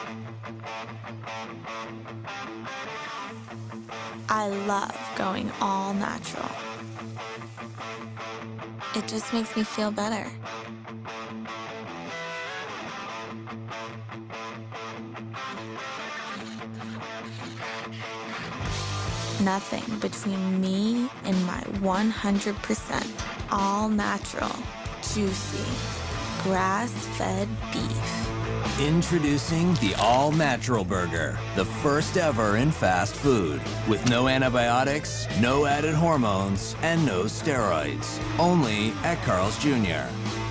I love going all natural. It just makes me feel better. Nothing between me and my 100% all natural, juicy, grass-fed beef. Introducing the all-natural burger, the first ever in fast food, with no antibiotics, no added hormones, and no steroids. Only at Carl's Jr.